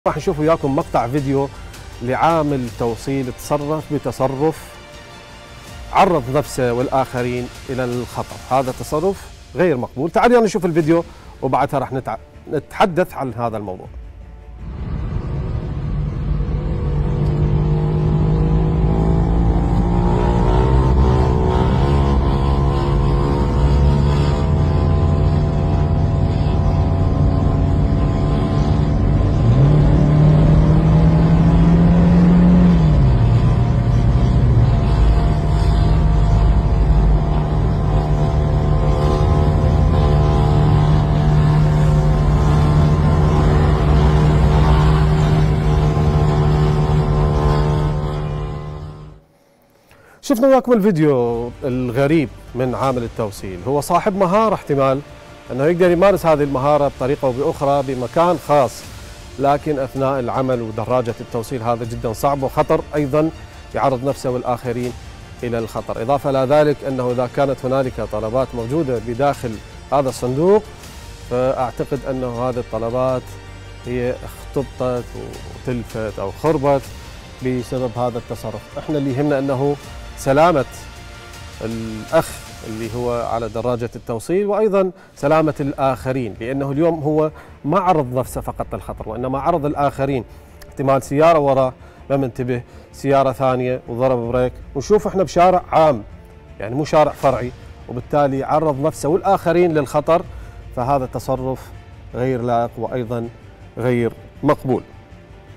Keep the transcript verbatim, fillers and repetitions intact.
راح نشوف وياكم مقطع فيديو لعامل توصيل تصرف بتصرف عرض نفسه والآخرين إلى الخطر. هذا تصرف غير مقبول. تعالوا نشوف الفيديو وبعدها راح نتحدث عن هذا الموضوع. شفنا وياكم الفيديو الغريب من عامل التوصيل. هو صاحب مهارة، احتمال أنه يقدر يمارس هذه المهارة بطريقة أو بأخرى بمكان خاص، لكن أثناء العمل ودراجة التوصيل هذا جدا صعب وخطر، أيضا يعرض نفسه والآخرين إلى الخطر. إضافة إلى ذلك أنه إذا كانت هنالك طلبات موجودة بداخل هذا الصندوق، فأعتقد أنه هذه الطلبات هي اختبطت وتلفت أو خربت بسبب هذا التصرف. احنا اللي يهمنا أنه سلامة الأخ اللي هو على دراجة التوصيل، وأيضا سلامة الآخرين، لأنه اليوم هو ما عرض نفسه فقط للخطر وإنما عرض الآخرين. احتمال سيارة وراء ما منتبه، سيارة ثانية وضرب بريك، ونشوف احنا بشارع عام يعني مو شارع فرعي، وبالتالي عرض نفسه والآخرين للخطر. فهذا التصرف غير لائق وأيضا غير مقبول.